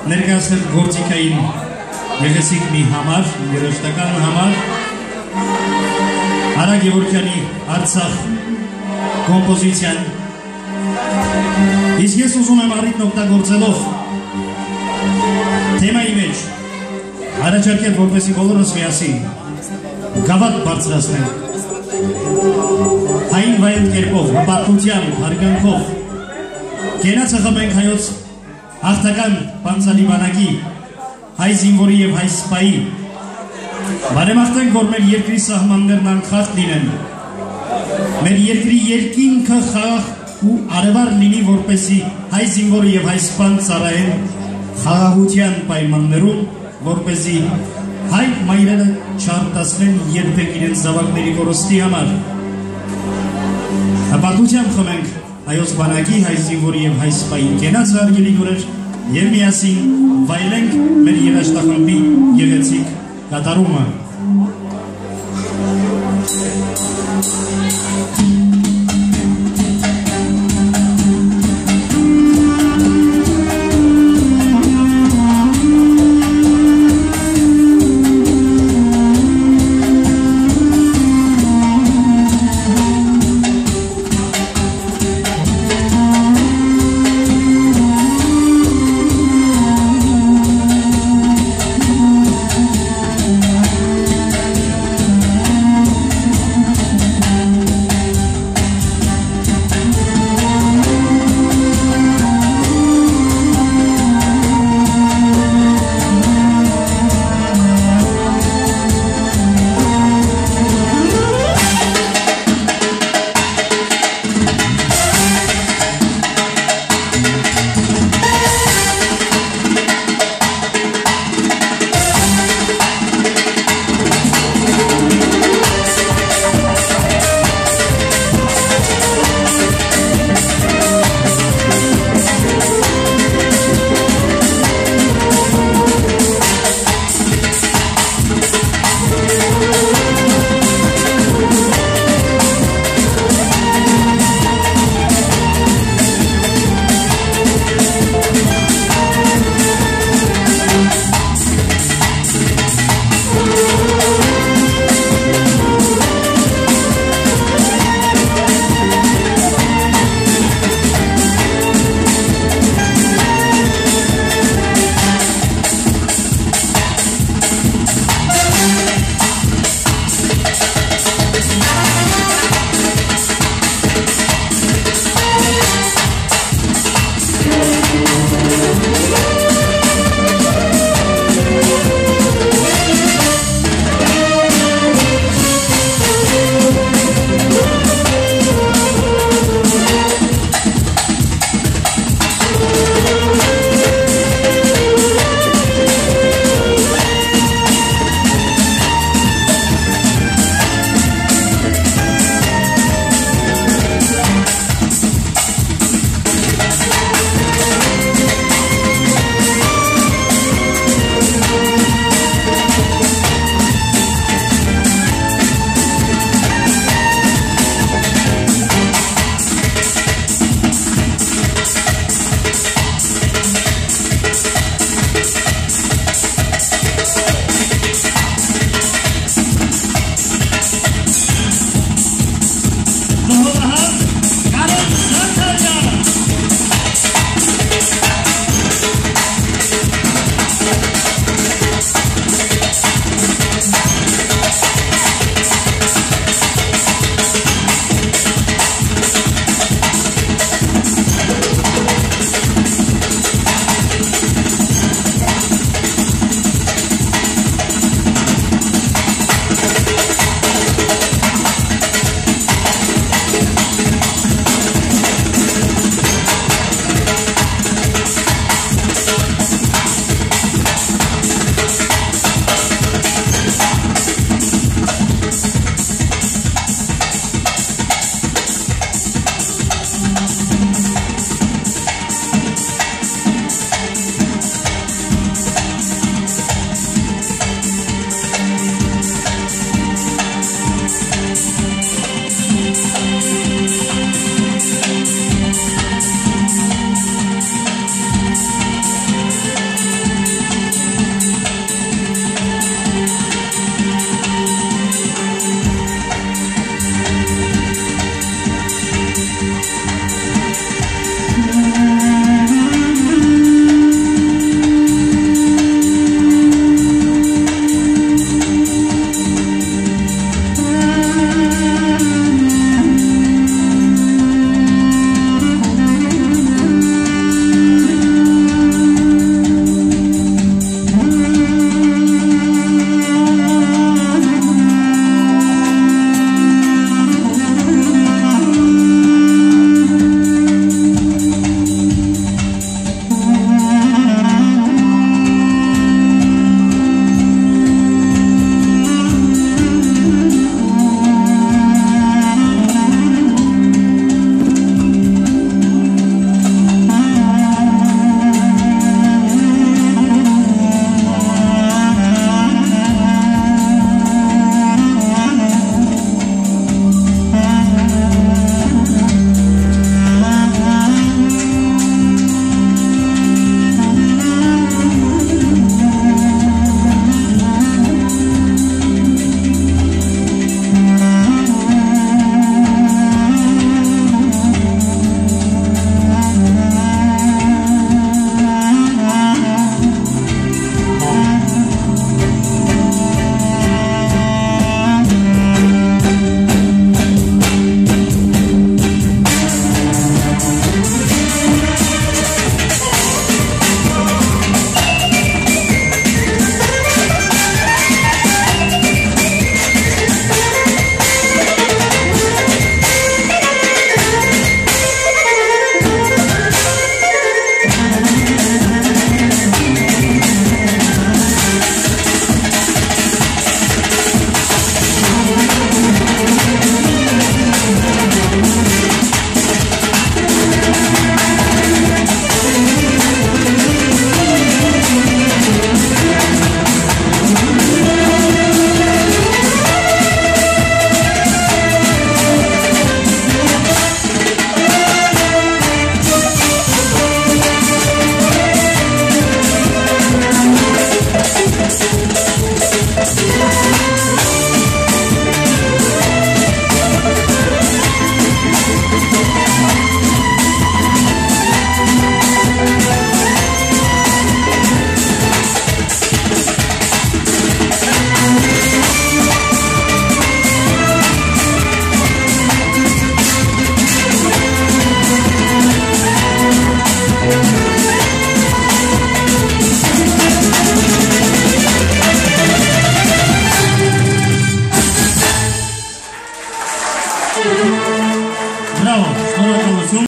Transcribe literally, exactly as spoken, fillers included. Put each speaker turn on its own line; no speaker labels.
ներկայացնել գործիքային գեղեցիկ մի համար, երաժշտական համար Արա Գևորգյանի Արցախ կոմպոզիցիան Իսկ ես ուզում եմ առիթն օգտագործելով թեմայի մեջ առաջարկել որպեսզի բոլորս միասին գավաթ բարձրացնենք հային վայել կերպով, հպարտությամբ, հարգանքով կենաց ըխմենք հայոց հաղթական պանցալի բանակի հայ զինվորի և հայ սպայի բարեմաղթենք, որ մեր երկրի սահմաններն անխախտ լինեն մեր երկրի երկինքը խաղաղ ու արևար լինի, որպեսզի հայ զինվորը և հայ սպան ծառայեն խաղաղության պայմաններում, որպեսզի հայ մայրերը չարտասնեն երբեք իրենց զավակների կորստի համար հպարտությամբ խմենք հայոց բանակի, հայ զինվորի և հայ սպայի կենաց հարգելի գուրեր և միասին վայելենք մեր երաժշտախմբի գեղեցիկ կատարումը Բրավո, շնորհակալություն։